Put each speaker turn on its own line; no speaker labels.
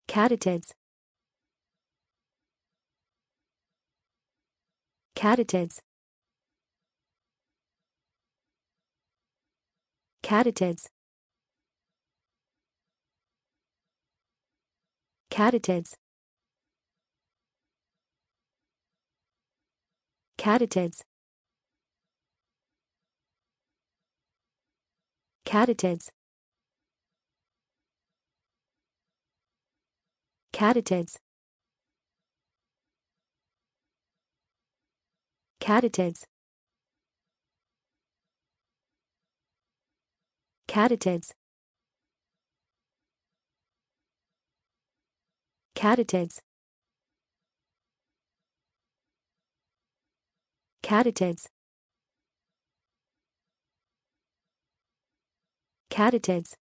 Katydids. Katydids. Katydids. Katydids. Katydids. Katydids. Katydids. Katydids. Katydids. Katydids. Katydids. Katydids.